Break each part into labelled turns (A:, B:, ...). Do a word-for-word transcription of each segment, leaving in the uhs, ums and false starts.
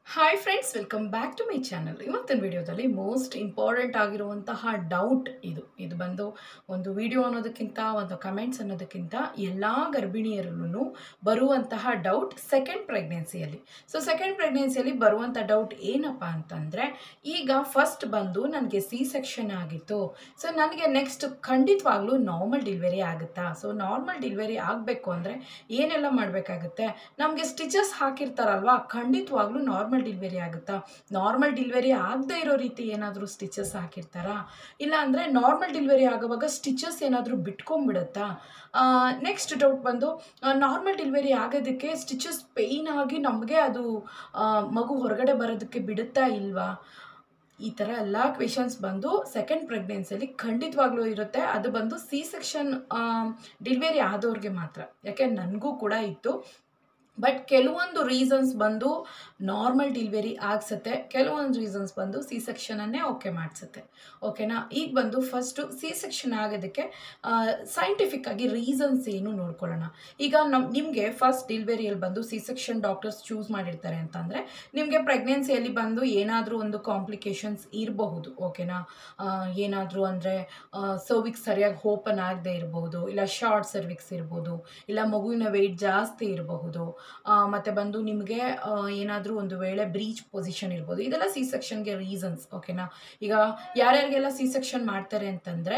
A: Hi friends, welcome back to my channel. ಇವತ್ತಿನ ವಿಡಿಯೋದಲ್ಲಿ most important ಆಗಿರುವಂತಹ ಡೌಟ್ ಇದು ಇದು ಬಂದು ಒಂದು ವಿಡಿಯೋ ಅನ್ನೋದಕ್ಕಿಂತ ಒಂದು ಕಮೆಂಟ್ಸ್ ಅನ್ನೋದಕ್ಕಿಂತ ಎಲ್ಲ ಗರ್ಭಿಣಿಯರಲ್ಲೂ ಬರುವಂತಹ ಡೌಟ್ ಸೆಕೆಂಡ್ ಪ್ರೆಗ್ನೆನ್ಸಿಯಲ್ಲಿ. ಸೊ ಸೆಕೆಂಡ್ ಪ್ರೆಗ್ನೆನ್ಸಿಯಲ್ಲಿ ಬರುವಂಥ ಡೌಟ್ ಏನಪ್ಪ ಅಂತಂದರೆ, ಈಗ ಫಸ್ಟ್ ಬಂದು ನನಗೆ ಸಿ ಸೆಕ್ಷನ್ ಆಗಿತ್ತು, ಸೊ ನನಗೆ ನೆಕ್ಸ್ಟ್ ಖಂಡಿತವಾಗ್ಲೂ ನಾರ್ಮಲ್ ಡೆಲಿವರಿ ಆಗುತ್ತಾ? ಸೊ ನಾರ್ಮಲ್ ಡೆಲಿವರಿ ಆಗಬೇಕು ಅಂದರೆ ಏನೆಲ್ಲ ಮಾಡಬೇಕಾಗುತ್ತೆ? ನಮಗೆ ಸ್ಟಿಚಸ್ ಹಾಕಿರ್ತಾರಲ್ವಾ, ಖಂಡಿತವಾಗ್ಲೂ ನಾರ್ಮಲ್ ಡೆಲಿವರಿ ಆಗುತ್ತಾ? ನಾರ್ಮಲ್ ಡೆಲಿವರಿ ಆಗದೆ ಇರೋ ರೀತಿ ಏನಾದರೂ ಸ್ಟಿಚಸ್ ಹಾಕಿರ್ತಾರಾ? ಇಲ್ಲ ಅಂದರೆ ನಾರ್ಮಲ್ ಡೆಲಿವರಿ ಆಗುವಾಗ ಸ್ಟಿಚಸ್ ಏನಾದರೂ ಬಿಟ್ಕೊಂಡ್ಬಿಡುತ್ತಾ? ನೆಕ್ಸ್ಟ್ ಡೌಟ್ ಬಂದು, ನಾರ್ಮಲ್ ಡೆಲಿವರಿ ಆಗೋದಕ್ಕೆ ಸ್ಟಿಚಸ್ ಪೇಯ್ನ್ ಆಗಿ ನಮಗೆ ಅದು ಮಗು ಹೊರಗಡೆ ಬರೋದಕ್ಕೆ ಬಿಡುತ್ತಾ ಇಲ್ವಾ? ಈ ಥರ ಎಲ್ಲ ಕ್ವೆಶನ್ಸ್ ಬಂದು ಸೆಕೆಂಡ್ ಪ್ರೆಗ್ನೆನ್ಸಿಯಲ್ಲಿ ಖಂಡಿತವಾಗ್ಲೂ ಇರುತ್ತೆ. ಅದು ಬಂದು ಸಿ ಸೆಕ್ಷನ್ ಡೆಲಿವರಿ ಆದವ್ರಿಗೆ ಮಾತ್ರ. ಯಾಕೆ ನನಗೂ ಕೂಡ ಇತ್ತು. ಬಟ್ ಕೆಲವೊಂದು ರೀಸನ್ಸ್ ಬಂದು ನಾರ್ಮಲ್ ಡೆಲಿವರಿ ಆಗಿಸುತ್ತೆ, ಕೆಲವೊಂದು ರೀಸನ್ಸ್ ಬಂದು ಸಿ ಸೆಕ್ಷನನ್ನೇ ಓಕೆ ಮಾಡಿಸುತ್ತೆ. ಓಕೆನಾ? ಈಗ ಬಂದು ಫಸ್ಟು ಸಿ ಸೆಕ್ಷನ್ ಆಗೋದಕ್ಕೆ ಸೈಂಟಿಫಿಕ್ ಆಗಿ ರೀಸನ್ಸ್ ಏನು ನೋಡ್ಕೊಳ್ಳೋಣ. ಈಗ ನಮ್ಮ ನಿಮಗೆ ಫಸ್ಟ್ ಡೆಲಿವರಿಯಲ್ಲಿ ಬಂದು ಸಿ ಸೆಕ್ಷನ್ ಡಾಕ್ಟರ್ಸ್ ಚೂಸ್ ಮಾಡಿರ್ತಾರೆ ಅಂತಂದರೆ, ನಿಮಗೆ ಪ್ರೆಗ್ನೆನ್ಸಿಯಲ್ಲಿ ಬಂದು ಏನಾದರೂ ಒಂದು ಕಾಂಪ್ಲಿಕೇಶನ್ಸ್ ಇರಬಹುದು. ಓಕೆನಾ? ಏನಾದರೂ ಅಂದರೆ ಸರ್ವಿಕ್ಸ್ ಸರಿಯಾಗಿ ಓಪನ್ ಆಗದೆ ಇರಬಹುದು, ಇಲ್ಲ ಶಾರ್ಟ್ ಸರ್ವಿಕ್ಸ್ ಇರ್ಬೋದು, ಇಲ್ಲ ಮಗುವಿನ ವೆಯ್ಟ್ ಜಾಸ್ತಿ ಇರಬಹುದು, ಮತ್ತು ಬಂದು ನಿಮಗೆ ಏನಾದರೂ ಒಂದು ವೇಳೆ ಬ್ರೀಚ್ ಪೊಸಿಷನ್ ಇರ್ಬೋದು. ಇದೆಲ್ಲ ಸಿ ಸೆಕ್ಷನ್ಗೆ ರೀಸನ್ಸ್. ಓಕೆನಾ? ಈಗ ಯಾರ್ಯಾರಿಗೆಲ್ಲ ಸಿ ಸೆಕ್ಷನ್ ಮಾಡ್ತಾರೆ ಅಂತಂದರೆ,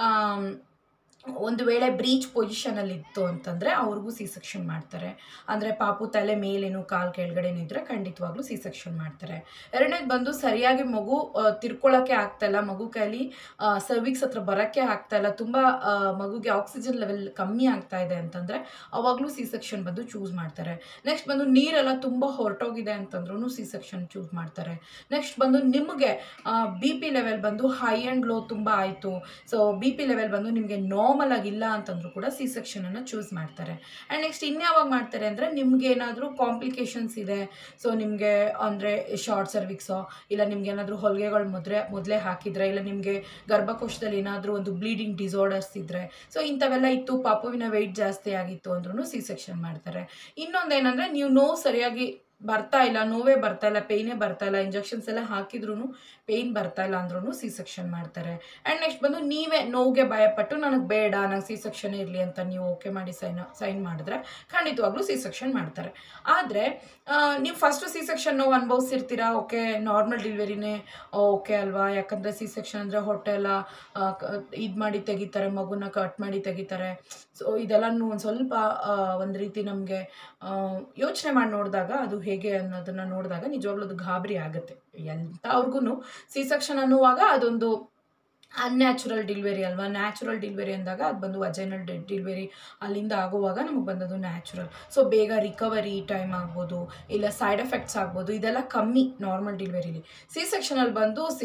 A: ಒಂದು ವೇಳೆ ಬ್ರೀಚ್ ಪೊಸಿಷನಲ್ಲಿ ಇತ್ತು ಅಂತಂದರೆ ಅವ್ರಿಗೂ ಸಿ ಸೆಕ್ಷನ್ ಮಾಡ್ತಾರೆ. ಅಂದರೆ ಪಾಪು ತಲೆ ಮೇಲೇನು ಕಾಲು ಕೆಳಗಡೆನೂ ಇದ್ದರೆ ಖಂಡಿತವಾಗ್ಲೂ ಸಿ ಸೆಕ್ಷನ್ ಮಾಡ್ತಾರೆ. ಎರಡನೇದು ಬಂದು ಸರಿಯಾಗಿ ಮಗು ತಿರ್ಕೊಳ್ಳೋಕ್ಕೆ ಆಗ್ತಾಯಿಲ್ಲ, ಮಗು ಕೈಲಿ ಸರ್ವಿಕ್ಸ್ ಹತ್ರ ಬರೋಕ್ಕೆ ಆಗ್ತಾಯಿಲ್ಲ, ತುಂಬ ಮಗುಗೆ ಆಕ್ಸಿಜನ್ ಲೆವೆಲ್ ಕಮ್ಮಿ ಆಗ್ತಾ ಇದೆ ಅಂತಂದರೆ ಅವಾಗಲೂ ಸಿ ಸೆಕ್ಷನ್ ಬಂದು ಚೂಸ್ ಮಾಡ್ತಾರೆ. ನೆಕ್ಸ್ಟ್ ಬಂದು ನೀರೆಲ್ಲ ತುಂಬ ಹೊರಟೋಗಿದೆ ಅಂತಂದ್ರೂ ಸಿ ಸೆಕ್ಷನ್ ಚೂಸ್ ಮಾಡ್ತಾರೆ. ನೆಕ್ಸ್ಟ್ ಬಂದು ನಿಮಗೆ ಬಿ ಪಿ ಲೆವೆಲ್ ಬಂದು ಹೈ ಆ್ಯಂಡ್ ಲೋ ತುಂಬ ಆಯಿತು, ಸೊ ಬಿ ಪಿ ಲೆವೆಲ್ ಬಂದು ನಿಮಗೆ ನಾರ್ಮಲ್ ಆಗಿಲ್ಲ ಅಂತಂದ್ರೂ ಕೂಡ ಸಿ ಸೆಕ್ಷನನ್ನು ಚೂಸ್ ಮಾಡ್ತಾರೆ. ಆ್ಯಂಡ್ ನೆಕ್ಸ್ಟ್ ಇನ್ಯಾವಾಗ ಮಾಡ್ತಾರೆ ಅಂದರೆ, ನಿಮ್ಗೆ ಏನಾದರೂ ಕಾಂಪ್ಲಿಕೇಶನ್ಸ್ ಇದೆ, ಸೊ ನಿಮಗೆ ಅಂದರೆ ಶಾರ್ಟ್ ಸರ್ವಿಕ್ಸೋ, ಇಲ್ಲ ನಿಮ್ಗೆ ಏನಾದರೂ ಹೊಲಿಗೆಗಳು ಮೊದಲೇ ಮೊದಲೇ ಹಾಕಿದರೆ, ಇಲ್ಲ ನಿಮಗೆ ಗರ್ಭಕೋಶದಲ್ಲಿ ಏನಾದರೂ ಒಂದು ಬ್ಲೀಡಿಂಗ್ ಡಿಸಾರ್ಡರ್ಸ್ ಇದ್ದರೆ, ಸೊ ಇಂಥವೆಲ್ಲ ಇತ್ತು, ಪಾಪುವಿನ ವೆಯ್ಟ್ ಜಾಸ್ತಿ ಆಗಿತ್ತು ಅಂದ್ರೂ ಸಿ ಸೆಕ್ಷನ್ ಮಾಡ್ತಾರೆ. ಇನ್ನೊಂದೇನೆಂದರೆ, ನೀವು ನೋವು ಸರಿಯಾಗಿ ಬರ್ತಾ ಇಲ್ಲ, ನೋವೇ ಬರ್ತಾ ಇಲ್ಲ, ಪೇಯ್ನೇ ಬರ್ತಾ ಇಲ್ಲ, ಇಂಜೆಕ್ಷನ್ಸ್ ಎಲ್ಲ ಹಾಕಿದ್ರೂ ಪೇಯ್ನ್ ಬರ್ತಾ ಇಲ್ಲ ಅಂದ್ರೂ ಸಿ ಸೆಕ್ಷನ್ ಮಾಡ್ತಾರೆ. ಆ್ಯಂಡ್ ನೆಕ್ಸ್ಟ್ ಬಂದು ನೀವೇ ನೋವಿಗೆ ಭಯಪಟ್ಟು ನನಗೆ ಬೇಡ, ನಂಗೆ ಸಿ ಸೆಕ್ಷನ್ ಇರಲಿ ಅಂತ ನೀವು ಓಕೆ ಮಾಡಿ ಸೈನ್ ಸೈನ್ ಮಾಡಿದ್ರೆ ಖಂಡಿತವಾಗ್ಲೂ ಸಿ ಸೆಕ್ಷನ್ ಮಾಡ್ತಾರೆ. ಆದರೆ ನೀವು ಫಸ್ಟು ಸಿ ಸೆಕ್ಷನ್ ನೋವು ಅನುಭವಿಸಿರ್ತೀರಾ, ಓಕೆ ನಾರ್ಮಲ್ ಡೆಲಿವರಿನೇ ಓಕೆ ಅಲ್ವಾ, ಯಾಕಂದರೆ ಸಿ ಸೆಕ್ಷನ್ ಅಂದರೆ ಹೊಟ್ಟೆ ಎಲ್ಲ ಇದು ಮಾಡಿ ತೆಗಿತಾರೆ, ಮಗುನ ಕಟ್ ಮಾಡಿ ತೆಗಿತಾರೆ. ಸೊ ಇದೆಲ್ಲನೂ ಒಂದು ಸ್ವಲ್ಪ ಒಂದು ರೀತಿ ನಮಗೆ ಯೋಚನೆ ಮಾಡಿ ನೋಡಿದಾಗ ಅದು ಹೇಗೆ ಅನ್ನೋದನ್ನು ನೋಡಿದಾಗ ನಿಜವಾಗ್ಲೂ ಅದು ಗಾಬರಿ ಆಗುತ್ತೆ. ಎಂಥವ್ರಿಗೂ ಸಿ ಸೆಕ್ಷನ್ ಅನ್ನುವಾಗ ಅದೊಂದು ಅನ್ಯಾಚುರಲ್ ಡೆಲಿವರಿ ಅಲ್ವಾ. ನ್ಯಾಚುರಲ್ ಡೆಲಿವರಿ ಅಂದಾಗ ಅದು ಬಂದು ವಜೈನಲ್ ಡೆ ಡೆಲಿವರಿ ಅಲ್ಲಿಂದ ಆಗುವಾಗ ನಮಗೆ ಬಂದದು ನ್ಯಾಚುರಲ್. ಸೊ ಬೇಗ ರಿಕವರಿ ಟೈಮ್ ಆಗ್ಬೋದು, ಇಲ್ಲ ಸೈಡ್ ಎಫೆಕ್ಟ್ಸ್ ಆಗ್ಬೋದು, ಇದೆಲ್ಲ ಕಮ್ಮಿ ನಾರ್ಮಲ್ ಡೆಲಿವರಿಲಿ. ಸಿ ಸೆಕ್ಷನಲ್ಲಿ ಬಂದು ಸಿ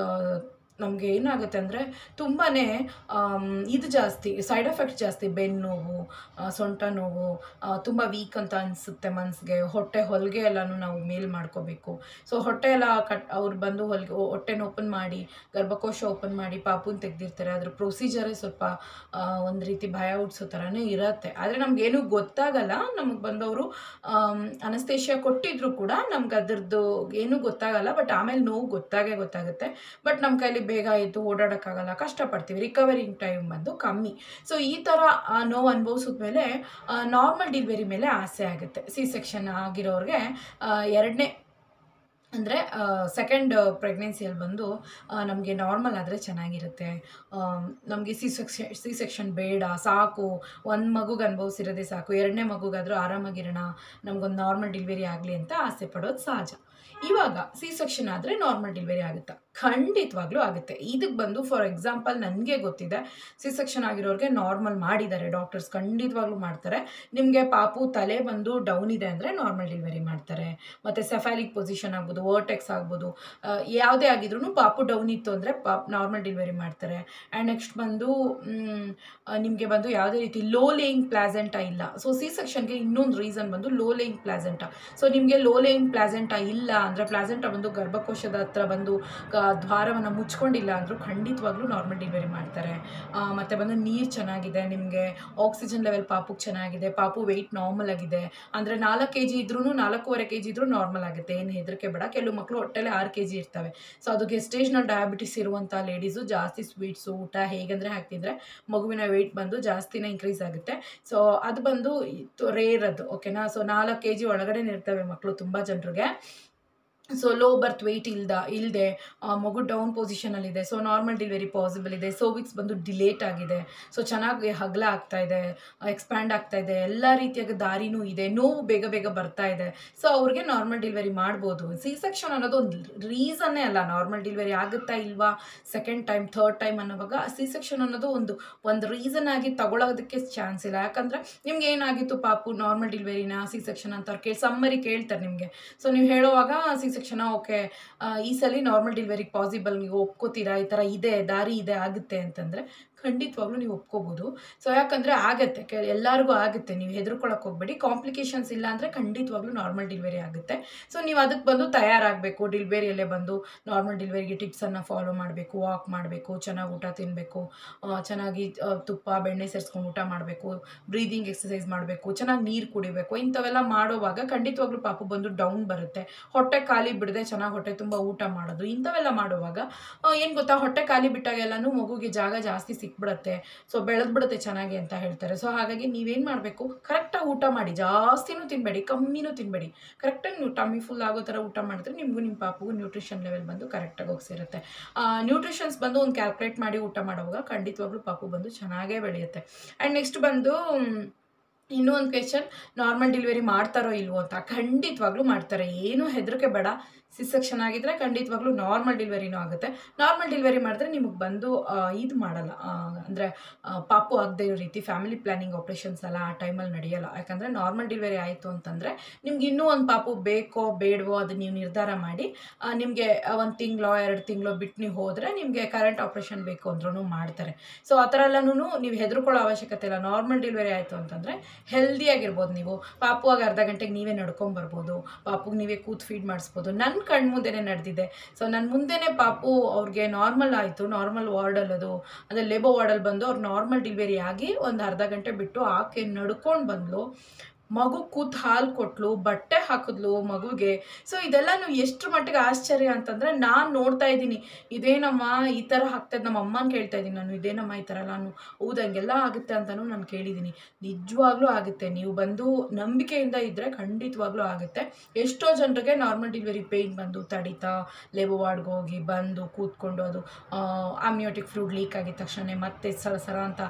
A: ನಮಗೆ ಏನಾಗುತ್ತೆ ಅಂದರೆ ತುಂಬಾ ಇದು ಜಾಸ್ತಿ, ಸೈಡ್ ಎಫೆಕ್ಟ್ಸ್ ಜಾಸ್ತಿ, ಬೆನ್ನು ನೋವು, ಸೊಂಟ ನೋವು, ತುಂಬ ವೀಕ್ ಅಂತ ಅನಿಸುತ್ತೆ ಮನಸ್ಸಿಗೆ, ಹೊಟ್ಟೆ ಹೊಲಿಗೆ ಎಲ್ಲನೂ ನಾವು ಮೇಲ್ ಮಾಡ್ಕೋಬೇಕು. ಸೊ ಹೊಟ್ಟೆ ಎಲ್ಲ ಕಟ್ ಅವ್ರು ಬಂದು ಹೊಲಿಗೆ ಹೊಟ್ಟೆನ ಓಪನ್ ಮಾಡಿ ಗರ್ಭಕೋಶ ಓಪನ್ ಮಾಡಿ ಪಾಪುನ ತೆಗೆದಿರ್ತಾರೆ. ಅದ್ರ ಪ್ರೊಸೀಜರೇ ಸ್ವಲ್ಪ ಒಂದು ರೀತಿ ಭಯ ಹುಟ್ಟಿಸೋ ಥರನೇ ಇರುತ್ತೆ. ಆದರೆ ನಮಗೇನು ಗೊತ್ತಾಗಲ್ಲ, ನಮಗೆ ಬಂದವರು ಅನಸ್ತೇಷಿಯಾ ಕೊಟ್ಟಿದ್ರು ಕೂಡ ನಮ್ಗೆ ಅದ್ರದ್ದು ಏನೂ ಗೊತ್ತಾಗಲ್ಲ. ಬಟ್ ಆಮೇಲೆ ನೋವು ಗೊತ್ತಾಗೇ ಗೊತ್ತಾಗುತ್ತೆ. ಬಟ್ ನಮ್ಮ ಕೈಲಿ ಬೇಗ ಎದ್ದು ಓಡಾಡೋಕ್ಕಾಗಲ್ಲ, ಕಷ್ಟಪಡ್ತೀವಿ, ರಿಕವರಿಂಗ್ ಟೈಮ್ ಬಂದು ಕಮ್ಮಿ. ಸೊ ಈ ಥರ ನೋವು ಅನುಭವಿಸಿದ್ಮೇಲೆ ನಾರ್ಮಲ್ ಡೆಲಿವರಿ ಮೇಲೆ ಆಸೆ ಆಗುತ್ತೆ. ಸಿ ಸೆಕ್ಷನ್ ಆಗಿರೋರಿಗೆ ಎರಡನೇ ಅಂದರೆ ಸೆಕೆಂಡ್ ಪ್ರೆಗ್ನೆನ್ಸಿಯಲ್ಲಿ ಬಂದು ನಮಗೆ ನಾರ್ಮಲ್ ಆದರೆ ಚೆನ್ನಾಗಿರುತ್ತೆ, ನಮಗೆ ಸಿ ಸೆಕ್ಷನ್ ಸಿ ಸೆಕ್ಷನ್ ಬೇಡ, ಸಾಕು, ಒಂದು ಮಗುಗೆ ಅನುಭವಿಸಿರೋದೇ ಸಾಕು, ಎರಡನೇ ಮಗುಗಾದರೂ ಆರಾಮಾಗಿರೋಣ, ನಮಗೊಂದು ನಾರ್ಮಲ್ ಡೆಲಿವರಿ ಆಗಲಿ ಅಂತ ಆಸೆ ಪಡೋದು ಸಹಜ. ಇವಾಗ ಸಿ ಸೆಕ್ಷನ್ ಆದರೆ ನಾರ್ಮಲ್ ಡೆಲಿವರಿ ಆಗುತ್ತಾ? ಖಂಡಿತವಾಗ್ಲೂ ಆಗುತ್ತೆ. ಇದಕ್ಕೆ ಬಂದು ಫಾರ್ ಎಕ್ಸಾಂಪಲ್ ನನಗೆ ಗೊತ್ತಿದೆ, ಸಿ ಸೆಕ್ಷನ್ ಆಗಿರೋರಿಗೆ ನಾರ್ಮಲ್ ಮಾಡಿದ್ದಾರೆ ಡಾಕ್ಟರ್ಸ್, ಖಂಡಿತವಾಗ್ಲೂ ಮಾಡ್ತಾರೆ. ನಿಮಗೆ ಪಾಪು ತಲೆ ಬಂದು ಡೌನ್ ಇದೆ ಅಂದರೆ ನಾರ್ಮಲ್ ಡೆಲಿವರಿ ಮಾಡ್ತಾರೆ. ಮತ್ತು ಸೆಫಾಲಿಕ್ ಪೊಸಿಷನ್ ಆಗ್ಬೋದು, ವರ್ಟೆಕ್ಸ್ ಆಗ್ಬೋದು, ಯಾವುದೇ ಆಗಿದ್ರೂ ಪಾಪು ಡೌನ್ ಇತ್ತು ಅಂದರೆ ಪಾಪ್ ನಾರ್ಮಲ್ ಡೆಲಿವರಿ ಮಾಡ್ತಾರೆ. ಆ್ಯಂಡ್ ನೆಕ್ಸ್ಟ್ ಬಂದು ನಿಮಗೆ ಬಂದು ಯಾವುದೇ ರೀತಿ ಲೋ ಲೇಯಿಂಗ್ ಪ್ಲಾಸೆಂಟಾ ಇಲ್ಲ. ಸೊ ಸಿ ಸೆಕ್ಷನ್ಗೆ ಇನ್ನೊಂದು ರೀಸನ್ ಬಂದು ಲೋ ಲೇಯಿಂಗ್ ಪ್ಲಾಸೆಂಟಾ. ಸೊ ನಿಮಗೆ ಲೋ ಲೇಯಿಂಗ್ ಪ್ಲಾಸೆಂಟಾ ಇಲ್ಲ ಅಂದರೆ, ಪ್ಲಾಸೆಂಟಾ ಬಂದು ಗರ್ಭಕೋಶದ ಹತ್ರ ಬಂದು ದ್ವಾರವನ್ನು ಮುಚ್ಕೊಂಡಿಲ್ಲ ಅಂದರೂ ಖಂಡಿತವಾಗ್ಲೂ ನಾರ್ಮಲ್ ಡೆಲಿವರಿ ಮಾಡ್ತಾರೆ. ಮತ್ತು ಬಂದು ನೀರು ಚೆನ್ನಾಗಿದೆ, ನಿಮಗೆ ಆಕ್ಸಿಜನ್ ಲೆವೆಲ್ ಪಾಪುಗೆ ಚೆನ್ನಾಗಿದೆ, ಪಾಪು ವೆಯ್ಟ್ ನಾರ್ಮಲ್ ಆಗಿದೆ. ಅಂದರೆ ನಾಲ್ಕು ಕೆ ಜಿ ಇದ್ರೂ ನಾಲ್ಕೂವರೆ ಕೆ ಜಿ ಇದ್ರೂ ನಾರ್ಮಲ್ ಆಗುತ್ತೆ, ಏನು ಹೆದರಿಕೆ ಬೇಡ. ಕೆಲವು ಮಕ್ಕಳು ಹೊಟ್ಟೆಲೆ ಆರು ಕೆ ಜಿ ಇರ್ತವೆ. ಸೊ ಅದು ಗೆಸ್ಟೇಜ್ನಲ್ ಡಯಾಬಿಟಿಸ್ ಇರುವಂಥ ಲೇಡೀಸು ಜಾಸ್ತಿ ಸ್ವೀಟ್ಸು ಊಟ ಹೇಗಂದರೆ ಹಾಕ್ತಿದ್ರೆ ಮಗುವಿನ ವೆಯ್ಟ್ ಬಂದು ಜಾಸ್ತಿನೇ ಇನ್ಕ್ರೀಸ್ ಆಗುತ್ತೆ. ಸೊ ಅದು ಬಂದು ರೇರ್ ಅದು, ಓಕೆನಾ. ಸೊ ನಾಲ್ಕು ಕೆ ಜಿ ಒಳಗಡೆ ಇರ್ತವೆ ಮಕ್ಕಳು ತುಂಬ ಜನರಿಗೆ. ಸೊ ಲೋ ಬರ್ತ್ ವೆಯ್ಟ್ ಇಲ್ದ ಇಲ್ಲದೆ ಮಗು ಡೌನ್ ಪೊಸಿಷನಲ್ಲಿದೆ. ಸೊ ನಾರ್ಮಲ್ ಡೆಲಿವರಿ ಪಾಸಿಬಲ್ ಇದೆ. ಸರ್ವಿಕ್ಸ್ ಬಂದು ಡಿಲೇಟ್ ಆಗಿದೆ. ಸೊ ಚೆನ್ನಾಗಿ ಹಗಲ ಆಗ್ತಾ ಇದೆ, ಎಕ್ಸ್ಪ್ಯಾಂಡ್ ಆಗ್ತಾ ಇದೆ, ಎಲ್ಲ ರೀತಿಯಾದ ದಾರಿನೂ ಇದೆ, ನೋವು ಬೇಗ ಬೇಗ ಬರ್ತಾ ಇದೆ. ಸೊ ಅವ್ರಿಗೆ ನಾರ್ಮಲ್ ಡೆಲಿವರಿ ಮಾಡ್ಬೋದು. ಸಿ ಸೆಕ್ಷನ್ ಅನ್ನೋದು ಒಂದು ರೀಸನ್ನೇ ಅಲ್ಲ. ನಾರ್ಮಲ್ ಡೆಲಿವರಿ ಆಗುತ್ತಾ ಇಲ್ವಾ ಸೆಕೆಂಡ್ ಟೈಮ್ ಥರ್ಡ್ ಟೈಮ್ ಅನ್ನೋವಾಗ ಸಿ ಸೆಕ್ಷನ್ ಅನ್ನೋದು ಒಂದು ಒಂದು ರೀಸನ್ ಆಗಿ ತಗೊಳ್ಳೋದಕ್ಕೆ ಚಾನ್ಸ್ ಇಲ್ಲ. ಯಾಕಂದರೆ ನಿಮ್ಗೆ ಏನಾಗಿತ್ತು ಪಾಪು ನಾರ್ಮಲ್ ಡೆಲಿವರಿನ ಸಿ ಸೆಕ್ಷನ್ ಅಂತ ಅವ್ರು ಕೇಳಿ ಸಮ್ಮರಿ ಕೇಳ್ತಾರೆ ನಿಮಗೆ. ಸೊ ನೀವು ಹೇಳುವಾಗ ಸಿ ಸೆಕ್ಷನ್ ಓಕೆ ಈ ಸಲ ನಾರ್ಮಲ್ ಡೆಲಿವರಿಗೆ ಪಾಸಿಬಲ್, ನೀವು ಒಪ್ಕೋತೀರಾ, ಈ ಥರ ಇದೆ, ದಾರಿ ಇದೆ, ಆಗುತ್ತೆ ಅಂತಂದರೆ ಖಂಡಿತವಾಗ್ಲೂ ನೀವು ಒಪ್ಕೋಬೋದು. ಸೊ ಯಾಕಂದರೆ ಆಗುತ್ತೆ, ಕೆ ಎಲ್ಲರಿಗೂ ಆಗುತ್ತೆ, ನೀವು ಹೆದರ್ಕೊಳಕ್ಕೆ ಹೋಗಬೇಡಿ. ಕಾಂಪ್ಲಿಕೇಶನ್ಸ್ ಇಲ್ಲ ಅಂದರೆ ಖಂಡಿತವಾಗ್ಲೂ ನಾರ್ಮಲ್ ಡೆಲಿವರಿ ಆಗುತ್ತೆ. ಸೊ ನೀವು ಅದಕ್ಕೆ ಬಂದು ತಯಾರಾಗಬೇಕು. ಡೆಲಿವರಿಯಲ್ಲೇ ಬಂದು ನಾರ್ಮಲ್ ಡೆಲಿವರಿಗೆ ಟಿಪ್ಸನ್ನು ಫಾಲೋ ಮಾಡಬೇಕು, ವಾಕ್ ಮಾಡಬೇಕು, ಚೆನ್ನಾಗಿ ಊಟ ತಿನ್ನಬೇಕು, ಚೆನ್ನಾಗಿ ತುಪ್ಪ ಬೆಣ್ಣೆ ಸೇರಿಸ್ಕೊಂಡು ಊಟ ಮಾಡಬೇಕು, ಬ್ರೀದಿಂಗ್ ಎಕ್ಸಸೈಸ್ ಮಾಡಬೇಕು, ಚೆನ್ನಾಗಿ ನೀರು ಕುಡಿಬೇಕು. ಇಂಥವೆಲ್ಲ ಮಾಡುವಾಗ ಖಂಡಿತವಾಗ್ಲೂ ಪಾಪು ಬಂದು ಡೌನ್ ಬರುತ್ತೆ. ಹೊಟ್ಟೆ ಖಾಲಿ ಬಿಡದೆ ಚೆನ್ನಾಗಿ ಹೊಟ್ಟೆ ತುಂಬ ಊಟ ಮಾಡೋದು, ಇಂಥವೆಲ್ಲ ಮಾಡುವಾಗ ಏನು ಗೊತ್ತಾ, ಹೊಟ್ಟೆ ಖಾಲಿ ಬಿಟ್ಟಾಗೆಲ್ಲನೂ ಮಗುಗೆ ಜಾಗ ಜಾಸ್ತಿ ಸಿಕ್ಬಿಡುತ್ತೆ. ಸೊ ಬೆಳೆದ್ಬಿಡುತ್ತೆ ಚೆನ್ನಾಗಿ ಅಂತ ಹೇಳ್ತಾರೆ. ಸೊ ಹಾಗಾಗಿ ನೀವೇನು ಮಾಡಬೇಕು, ಕರೆಕ್ಟಾಗಿ ಊಟ ಮಾಡಿ, ಜಾಸ್ತಿನೂ ತಿನ್ನಬೇಡಿ, ಕಮ್ಮಿನೂ ತಿನ್ನಬೇಡಿ. ಕರೆಕ್ಟಾಗಿ ನೀವು ಟಮ್ಮಿ ಫುಲ್ ಆಗೋ ಥರ ಊಟ ಮಾಡಿದ್ರೆ ನಿಮಗೂ ನಿಮ್ಮ ಪಾಪುಗೂ ನ್ಯೂಟ್ರಿಷನ್ ಲೆವೆಲ್ ಬಂದು ಕರೆಕ್ಟಾಗಿ ಹೋಗಿ ಸೇರುತ್ತೆ. ನ್ಯೂಟ್ರಿಷನ್ಸ್ ಬಂದು ಒಂದು ಕ್ಯಾಲ್ಕುಲೇಟ್ ಮಾಡಿ ಊಟ ಮಾಡುವಾಗ ಖಂಡಿತವಾಗ್ಲೂ ಪಾಪು ಬಂದು ಚೆನ್ನಾಗೇ ಬೆಳೆಯುತ್ತೆ. ಆ್ಯಂಡ್ ನೆಕ್ಸ್ಟ್ ಬಂದು ಇನ್ನೂ ಒಂದು ಕ್ವೆಶ್ಚನ್, ನಾರ್ಮಲ್ ಡೆಲಿವರಿ ಮಾಡ್ತಾರೋ ಇಲ್ವೋ ಅಂತ. ಖಂಡಿತವಾಗ್ಲೂ ಮಾಡ್ತಾರೆ, ಏನೂ ಹೆದರಿಕೆ ಬೇಡ. ಸಿ ಸೆಕ್ಷನ್ ಆಗಿದ್ದರೆ ಖಂಡಿತವಾಗ್ಲೂ ನಾರ್ಮಲ್ ಡೆಲಿವರಿನೂ ಆಗುತ್ತೆ. ನಾರ್ಮಲ್ ಡೆಲಿವರಿ ಮಾಡಿದ್ರೆ ನಿಮಗೆ ಬಂದು ಇದು ಮಾಡಲ್ಲ, ಅಂದರೆ ಪಾಪು ಆಗದೆ ಇರೋ ರೀತಿ ಫ್ಯಾಮಿಲಿ ಪ್ಲ್ಯಾನಿಂಗ್ ಆಪ್ರೇಷನ್ಸ್ ಎಲ್ಲ ಆ ಟೈಮಲ್ಲಿ ನಡೆಯಲ್ಲ. ಯಾಕಂದರೆ ನಾರ್ಮಲ್ ಡೆಲಿವರಿ ಆಯಿತು ಅಂತಂದರೆ ನಿಮ್ಗೆ ಇನ್ನೂ ಒಂದು ಪಾಪು ಬೇಕೋ ಬೇಡವೋ ಅದು ನೀವು ನಿರ್ಧಾರ ಮಾಡಿ, ನಿಮಗೆ ಒಂದು ತಿಂಗಳೋ ಎರಡು ತಿಂಗಳೋ ಬಿಟ್ಟು ನೀವು ಹೋದರೆ ನಿಮಗೆ ಕರೆಂಟ್ ಆಪ್ರೇಷನ್ ಬೇಕು ಅಂದ್ರೂ ಮಾಡ್ತಾರೆ. ಸೊ ಆ ಥರ ಎಲ್ಲನೂ ನೀವು ಹೆದರ್ಕೊಳ್ಳೋ ಅವಶ್ಯಕತೆ ಇಲ್ಲ. ನಾರ್ಮಲ್ ಡೆಲಿವರಿ ಆಯಿತು ಅಂತಂದರೆ ಹೆಲ್ದಿಯಾಗಿರ್ಬೋದು. ನೀವು ಪಾಪುವಾಗ ಅರ್ಧ ಗಂಟೆಗೆ ನೀವೇ ನಡ್ಕೊಂಬರ್ಬೋದು, ಪಾಪುಗೆ ನೀವೇ ಕೂತ್ ಫೀಡ್ ಮಾಡಿಸ್ಬೋದು. ನನ್ನ ಕಣ್ಣು ಮುಂದೆನೇ ನಡೆದಿದೆ. ಸೊ ನನ್ನ ಮುಂದೆನೇ ಪಾಪು ಅವ್ರಿಗೆ ನಾರ್ಮಲ್ ಆಯಿತು, ನಾರ್ಮಲ್ ವಾರ್ಡಲ್ಲಿ ಅದು ಅಂದರೆ ಲೇಬೋ ವಾರ್ಡಲ್ಲಿ ಬಂದು ಅವ್ರು ನಾರ್ಮಲ್ ಡೆಲಿವರಿ ಆಗಿ ಒಂದು ಅರ್ಧ ಗಂಟೆ ಬಿಟ್ಟು ಆಕೆ ನಡ್ಕೊಂಡು ಬಂದಳು, ಮಗು ಕೂತ್ ಹಾಲು ಕೊಟ್ಲು, ಬಟ್ಟೆ ಹಾಕಿದ್ಲು ಮಗುಗೆ. ಸೊ ಇದೆಲ್ಲನೂ ಎಷ್ಟರ ಮಟ್ಟಿಗೆ ಆಶ್ಚರ್ಯ ಅಂತಂದರೆ ನಾನು ನೋಡ್ತಾ ಇದ್ದೀನಿ, ಇದೇನಮ್ಮ ಈ ಥರ ಆಗ್ತದೆ, ನಮ್ಮ ಅಮ್ಮನ ಕೇಳ್ತಾ ಇದ್ದೀನಿ ನಾನು, ಇದೇನಮ್ಮ ಈ ಥರ ನಾನು ಹೌದು ಹಂಗೆಲ್ಲ ಆಗುತ್ತೆ ಅಂತಲೂ ನಾನು ಕೇಳಿದ್ದೀನಿ. ನಿಜವಾಗ್ಲೂ ಆಗುತ್ತೆ, ನೀವು ಬಂದು ನಂಬಿಕೆಯಿಂದ ಇದ್ದರೆ ಖಂಡಿತವಾಗ್ಲೂ ಆಗುತ್ತೆ. ಎಷ್ಟೋ ಜನರಿಗೆ ನಾರ್ಮಲ್ ಡೆಲಿವರಿ ಪೇಯ್ನ್ ಬಂದು ತಡೀತಾ ಲೇಬೋ ವಾರ್ಡ್ಗೆ ಹೋಗಿ ಬಂದು ಕೂತ್ಕೊಂಡು ಅದು ಆಮ್ನಿಯೋಟಿಕ್ ಫ್ಲೂಯಿಡ್ ಲೀಕ್ ಆಗಿದ ತಕ್ಷಣ ಮತ್ತೆ ಸರ ಸರ ಅಂತ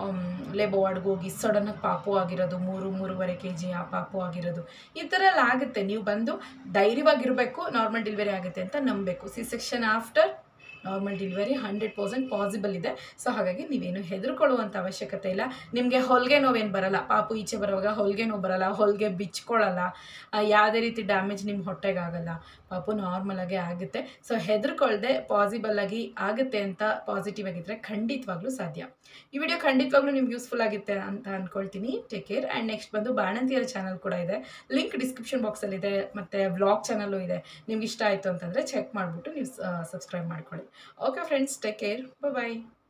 A: ಲೇಬೋ ವಾರ್ಡ್ಗೆ ಹೋಗಿ ಸಡನ್ನಾಗಿ ಪಾಪು ಆಗಿರೋದು, ಮೂರು ಮೂರುವರೆ ಕೆ ಜಿ ಆ ಪಾಪು ಆಗಿರೋದು, ಈ ಥರ ಎಲ್ಲ ಆಗುತ್ತೆ. ನೀವು ಬಂದು ಧೈರ್ಯವಾಗಿರಬೇಕು, ನಾರ್ಮಲ್ ಡೆಲಿವರಿ ಆಗುತ್ತೆ ಅಂತ ನಂಬಬೇಕು. C section after normal delivery hundred percent possible ಇದೆ. ಸೊ ಹಾಗಾಗಿ ನೀವೇನು ಹೆದರ್ಕೊಳ್ಳುವಂಥ ಅವಶ್ಯಕತೆ ಇಲ್ಲ. ನಿಮಗೆ ಹೊಲಿಗೆ ನೋವೇನು ಬರಲ್ಲ, ಪಾಪು ಈಚೆ ಬರುವಾಗ ಹೊಲಿಗೆ ನೋವು ಬರಲ್ಲ, ಹೊಲಿಗೆ ಬಿಚ್ಕೊಳ್ಳಲ್ಲ, ಯಾವುದೇ ರೀತಿ ಡ್ಯಾಮೇಜ್ ನಿಮ್ಮ ಹೊಟ್ಟೆಗಾಗಲ್ಲ, ಪಾಪು ನಾರ್ಮಲಾಗೇ ಆಗುತ್ತೆ. ಸೊ ಹೆದರ್ಕೊಳ್ದೆ ಪಾಸಿಬಲ್ ಆಗಿ ಆಗುತ್ತೆ ಅಂತ ಪಾಸಿಟಿವ್ ಆಗಿದ್ದರೆ ಖಂಡಿತವಾಗ್ಲೂ ಸಾಧ್ಯ. ಈ ವಿಡಿಯೋ ಖಂಡಿತವಾಗ್ಲೂ ನಿಮ್ಗೆ ಯೂಸ್ಫುಲ್ ಆಗುತ್ತೆ ಅಂತ ಅಂದ್ಕೊಳ್ತೀನಿ. Take care. ಆ್ಯಂಡ್ ನೆಕ್ಸ್ಟ್ ಬಂದು ಬಾಣಂತಿಯರ ಚಾನಲ್ ಕೂಡ ಇದೆ, ಲಿಂಕ್ ಡಿಸ್ಕ್ರಿಪ್ಷನ್ ಬಾಕ್ಸಲ್ಲಿದೆ, ಮತ್ತು ವ್ಲಾಗ್ ಚಾನಲ್ಲು ಇದೆ. ನಿಮ್ಗೆ ಇಷ್ಟ ಆಯಿತು ಅಂತಂದರೆ ಚೆಕ್ ಮಾಡಿಬಿಟ್ಟು ನೀವು ಸಬ್ಸ್ಕ್ರೈಬ್ ಮಾಡ್ಕೊಳ್ಳಿ. ಓಕೆ ಫ್ರೆಂಡ್ಸ್, ಟೇಕ್ ಕೇರ್, ಬಾಯ್.